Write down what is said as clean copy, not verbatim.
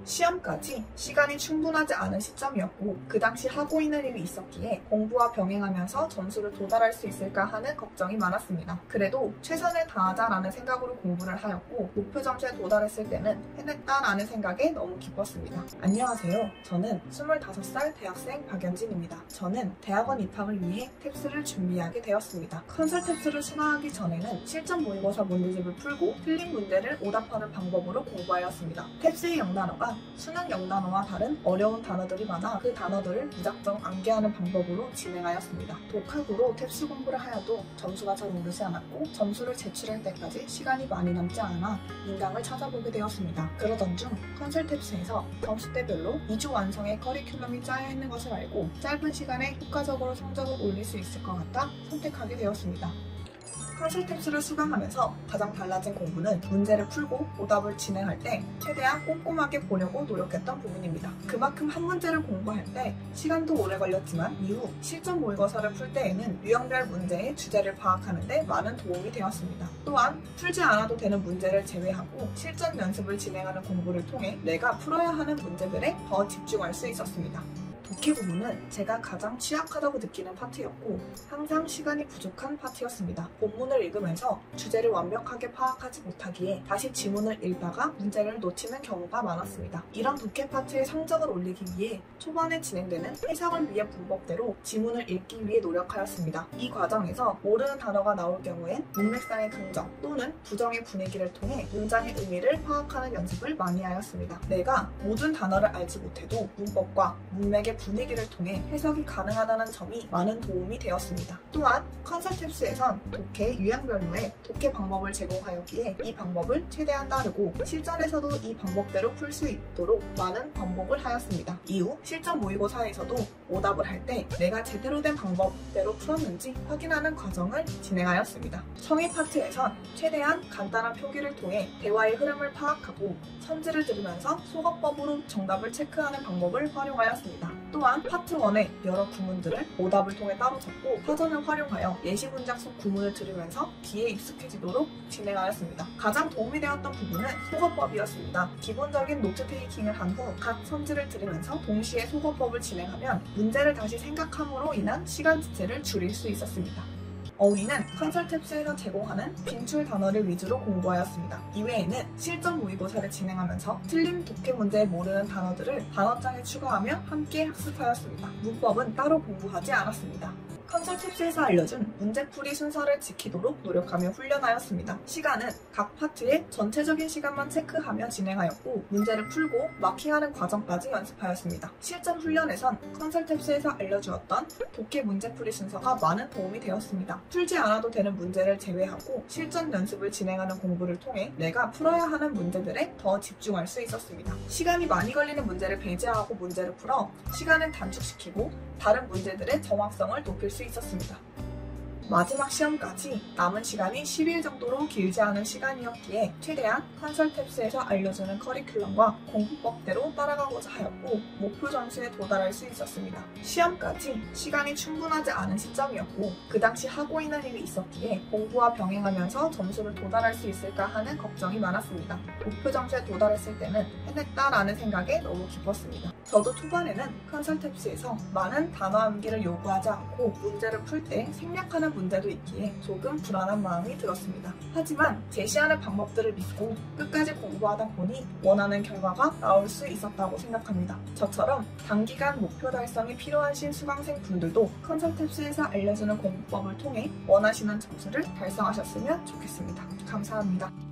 시험까지 시간이 충분하지 않은 시점이었고 그 당시 하고 있는 일이 있었기에 공부와 병행하면서 점수를 도달할 수 있을까 하는 걱정이 많았습니다. 그래도 최선을 다하자라는 생각으로 공부를 하였고 목표 점수에 도달했을 때는 해냈다라는 생각에 너무 기뻤습니다. 안녕하세요. 저는 25살 대학생 박연진입니다. 저는 대학원 입학을 위해 탭스를 준비하게 되었습니다. 컨설 탭스를 수강하기 전에는 실전 모의고사 문제집을 풀고 틀린 문제를 오답하는 방법으로 공부하였습니다. 탭스의 영단어가 수능 영단어와 다른 어려운 단어들이 많아 그 단어들을 무작정 암기하는 방법으로 진행하였습니다. 독학으로 탭스 공부를 하여도 점수가 잘 오르지 않았고 점수를 제출할 때까지 시간이 많이 남지 않아 인강을 찾아보게 되었습니다. 그러던 중 컨설 탭스에서 점수대별로 2주 완성의 커리큘럼이 짜여 있는 것을 알고 짧은 시간에 효과적으로 성적을 올릴 수 있을 것 같아 선택하게 되었습니다. 컨설 탭스를 수강하면서 가장 달라진 공부는 문제를 풀고 오답을 진행할 때 최대한 꼼꼼하게 보려고 노력했던 부분입니다. 그만큼 한 문제를 공부할 때 시간도 오래 걸렸지만 이후 실전 모의고사를 풀 때에는 유형별 문제의 주제를 파악하는 데 많은 도움이 되었습니다. 또한 풀지 않아도 되는 문제를 제외하고 실전 연습을 진행하는 공부를 통해 내가 풀어야 하는 문제들에 더 집중할 수 있었습니다. 독해 부분은 제가 가장 취약하다고 느끼는 파트였고 항상 시간이 부족한 파트였습니다. 본문을 읽으면서 주제를 완벽하게 파악하지 못하기에 다시 지문을 읽다가 문제를 놓치는 경우가 많았습니다. 이런 독해 파트의 성적을 올리기 위해 초반에 진행되는 해석을 위해 문법대로 지문을 읽기 위해 노력하였습니다. 이 과정에서 모르는 단어가 나올 경우엔 문맥상의 강정 또는 부정의 분위기를 통해 문장의 의미를 파악하는 연습을 많이 하였습니다. 내가 모든 단어를 알지 못해도 문법과 문맥의 분위기를 통해 해석이 가능하다는 점이 많은 도움이 되었습니다. 또한 컨설 탭스에선 독해 유형별로의 독해 방법을 제공하였기에 이 방법을 최대한 따르고 실전에서도 이 방법대로 풀 수 있도록 많은 반복을 하였습니다. 이후 실전 모의고사에서도 오답을 할 때 내가 제대로 된 방법대로 풀었는지 확인하는 과정을 진행하였습니다. 성의 파트에선 최대한 간단한 표기를 통해 대화의 흐름을 파악하고 선지를 들으면서 소거법으로 정답을 체크하는 방법을 활용하였습니다. 또한 파트 1의 여러 구문들을 오답을 통해 따로 적고 사전을 활용하여 예시 문장 속 구문을 들으면서 뒤에 익숙해지도록 진행하였습니다. 가장 도움이 되었던 부분은 소거법이었습니다. 기본적인 노트 테이킹을 한 후 각 선지를 들으면서 동시에 소거법을 진행하면 문제를 다시 생각함으로 인한 시간 지체를 줄일 수 있었습니다. 어휘는 컨설 탭스에서 제공하는 빈출 단어를 위주로 공부하였습니다. 이외에는 실전 모의고사를 진행하면서 틀린 독해 문제에 모르는 단어들을 단어장에 추가하며 함께 학습하였습니다. 문법은 따로 공부하지 않았습니다. 컨설 팁스에서 알려준 문제풀이 순서를 지키도록 노력하며 훈련하였습니다. 시간은 각 파트의 전체적인 시간만 체크하며 진행하였고 문제를 풀고 마킹하는 과정까지 연습하였습니다. 실전 훈련에선 컨설 팁스에서 알려주었던 독해 문제풀이 순서가 많은 도움이 되었습니다. 풀지 않아도 되는 문제를 제외하고 실전 연습을 진행하는 공부를 통해 내가 풀어야 하는 문제들에 더 집중할 수 있었습니다. 시간이 많이 걸리는 문제를 배제하고 문제를 풀어 시간을 단축시키고 다른 문제들의 정확성을 높일 수 있었습니다. 마지막 시험까지 남은 시간이 10일 정도로 길지 않은 시간이었기에 최대한 컨설 탭스에서 알려주는 커리큘럼과 공부법대로 따라가고자 하였고 목표 점수에 도달할 수 있었습니다. 시험까지 시간이 충분하지 않은 시점이었고 그 당시 하고 있는 일이 있었기에 공부와 병행하면서 점수를 도달할 수 있을까 하는 걱정이 많았습니다. 목표 점수에 도달했을 때는 해냈다라는 생각에 너무 기뻤습니다. 저도 초반에는 컨설 탭스에서 많은 단어 암기를 요구하지 않고 문제를 풀 때 생략하는 문제도 있기에 조금 불안한 마음이 들었습니다. 하지만 제시하는 방법들을 믿고 끝까지 공부하다 보니 원하는 결과가 나올 수 있었다고 생각합니다. 저처럼 단기간 목표 달성이 필요하신 수강생 분들도 컨설 탭스에서 알려주는 공부법을 통해 원하시는 점수를 달성하셨으면 좋겠습니다. 감사합니다.